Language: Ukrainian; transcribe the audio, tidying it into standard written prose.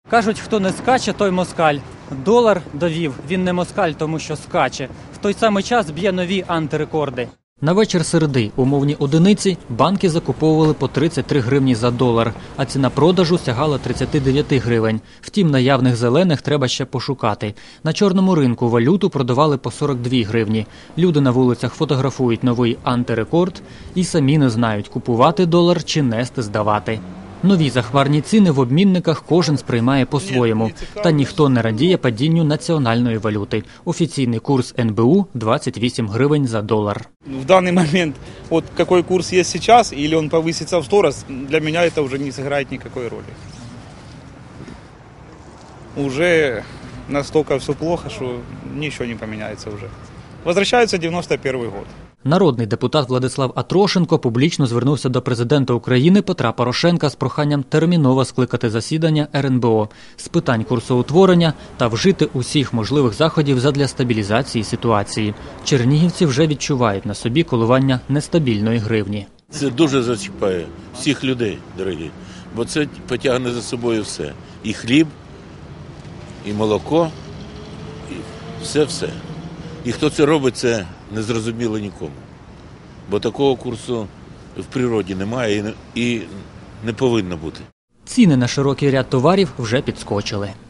Кажуть, хто не скаче, той москаль. Долар довів, він не москаль, тому що скаче. В той самий час б'є нові антирекорди. На вечір середи умовні одиниці банки закуповували по 33 гривні за долар, а ціна продажу сягала 39 гривень. Втім, наявних зелених треба ще пошукати. На чорному ринку валюту продавали по 42 гривні. Люди на вулицях фотографують новий антирекорд і самі не знають, купувати долар чи нести здавати. Нові захмарні ціни в обмінниках кожен сприймає по-своєму. Та ніхто не радіє падінню національної валюти. Офіційний курс НБУ – 28 гривень за долар. В данный момент, вот какой курс есть сейчас, или он повысится в 100 раз, для меня это уже не сыграет никакой роли. Уже настолько все плохо, что ничего не поменяется уже. Возвращается 91 год. Народний депутат Владислав Атрошенко публічно звернувся до президента України Петра Порошенка з проханням терміново скликати засідання РНБО з питань курсоутворення та вжити усіх можливих заходів задля стабілізації ситуації. Чернігівці вже відчувають на собі коливання нестабільної гривні. Це дуже зачіпає всіх людей, дорогі, бо це потягне за собою все. І хліб, і молоко, і все-все. І хто це робить, це не зрозуміло нікому. Бо такого курсу в природі немає і не повинно бути. Ціни на широкий ряд товарів вже підскочили.